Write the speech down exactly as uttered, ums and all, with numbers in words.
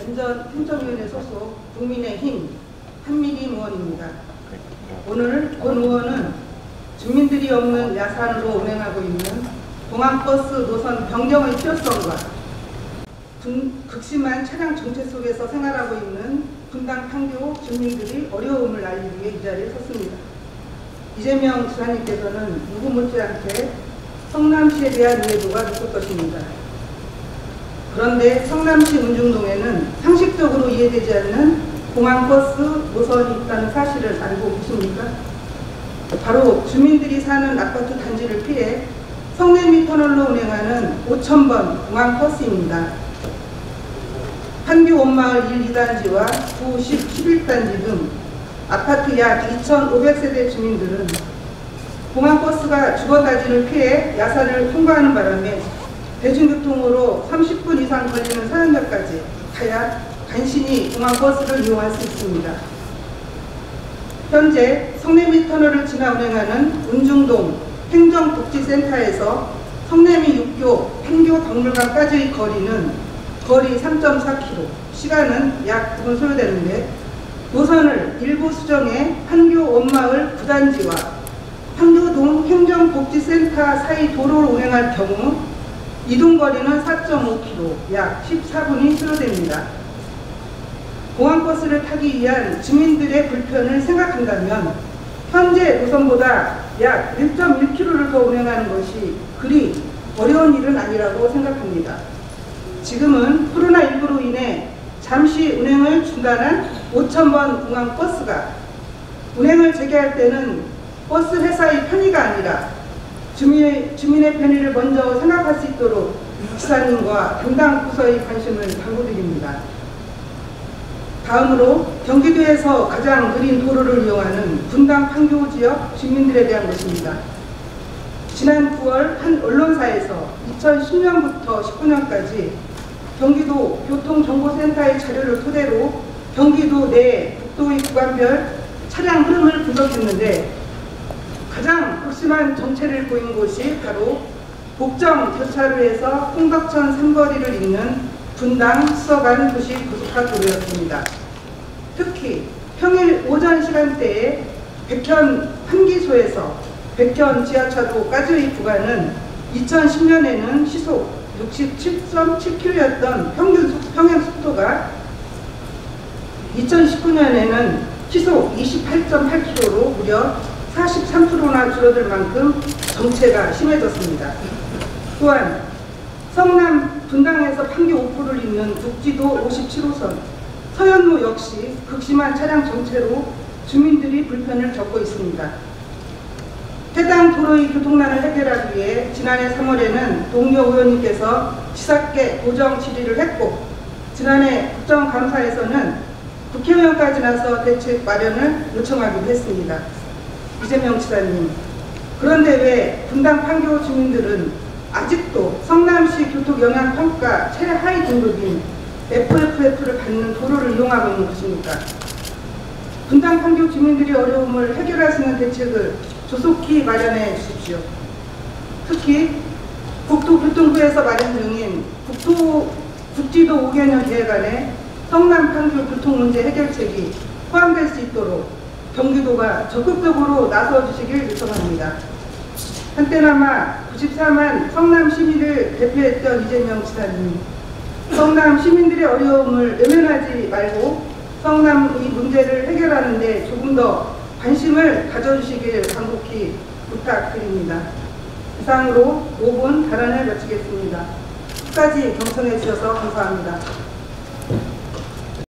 안전행정위원회 소속 국민의힘 한미리 의원입니다. 오늘 본 의원은 주민들이 없는 야산으로 운행하고 있는 공항버스 노선 변경의 필요성과 극심한 차량 정체 속에서 생활하고 있는 분당 판교 주민들이 어려움을 알리기 위해 이 자리에 섰습니다. 이재명 지사님께서는 누구 못지않게 성남시에 대한 이해도가 높을 것입니다. 그런데 성남시 운중동에는 상식적으로 이해되지 않는 공항버스 노선이 있다는 사실을 알고 계십니까? 바로 주민들이 사는 아파트 단지를 피해 성내미 터널로 운행하는 오천 번 공항버스입니다. 판교 온마을 일, 이 단지와 구, 십, 십일 단지 등 아파트 약 이천오백 세대 주민들은 공항버스가 주거단지를 피해 야산을 통과하는 바람에 대중교통으로 삼십 분 이상 걸리는 사연역까지 가야 간신히 공항버스를 이용할 수 있습니다. 현재 성내미 터널을 지나 운행하는 운중동 행정복지센터에서 성내미 육교 판교 박물관까지의 거리는 거리 삼 점 사 킬로미터, 시간은 약 구 분 소요되는데 노선을 일부 수정해 판교 온마을 구 단지와 판교동 행정복지센터 사이 도로를 운행할 경우 이동거리는 사 점 오 킬로미터, 약 십사 분이 소요됩니다. 공항버스를 타기 위한 주민들의 불편을 생각한다면 현재 노선보다 약 일 점 일 킬로미터를 더 운행하는 것이 그리 어려운 일은 아니라고 생각합니다. 지금은 코로나 십구로 인해 잠시 운행을 중단한 오천 번 공항버스가 운행을 재개할 때는 버스 회사의 편의가 아니라 주민의, 주민의 편의를 먼저 생각할 수 있도록 지사님과 담당 부서의 관심을 당부드립니다. 다음으로 경기도에서 가장 느린 도로를 이용하는 분당 판교 지역 주민들에 대한 것입니다. 지난 구월 한 언론사에서 이천십 년부터 십구 년까지 경기도 교통정보센터의 자료를 토대로 경기도 내 국도의 구간별 차량 흐름을 분석했는데 가장 극심한 정체를 보인 곳이 바로 복정 교차로에서 홍덕천 삼거리를 잇는 분당 수서간 도시 고속화도로였습니다. 특히 평일 오전 시간대에 백현 판기소에서 백현 지하차도까지의 구간은 이천십 년에는 시속 육십칠 점 칠 킬로미터였던 평균 속, 평행 속도가 이천십구 년에는 시속 이십팔 점 팔 킬로미터로 무려 사십삼 퍼센트나 줄어들 만큼 정체가 심해졌습니다. 또한 성남 분당에서 판교 옥구를 잇는 국지도 오십칠 호선 서현로 역시 극심한 차량 정체로 주민들이 불편을 겪고 있습니다. 해당 도로의 교통난을 해결하기 위해 지난해 삼월에는 동료 의원님께서 지사께 도정 질의를 했고 지난해 국정감사에서는 국회의원까지 나서 대책 마련을 요청하기도 했습니다. 이재명 지사님, 그런데 왜 분당 판교 주민들은 아직도 성남시 교통영향평가 최하위 등급인 에프 에프 에프를 받는 도로를 이용하고 있는 것입니까? 분당 판교 주민들의 어려움을 해결할 수 있는 대책을 조속히 마련해 주십시오. 특히 국토교통부에서 마련 중인 국토, 국지도 오 개년 계획안에 성남 판교 교통 문제 해결책이 포함될 수 있도록 경기도가 적극적으로 나서주시길 요청합니다. 한때나마 구십사만 성남 시민을 대표했던 이재명 지사님, 성남 시민들의 어려움을 외면하지 말고 성남의 문제를 해결하는 데 조금 더 관심을 가져주시길 간곡히 부탁드립니다. 이상으로 오 분 발언을 마치겠습니다. 끝까지 경청해 주셔서 감사합니다.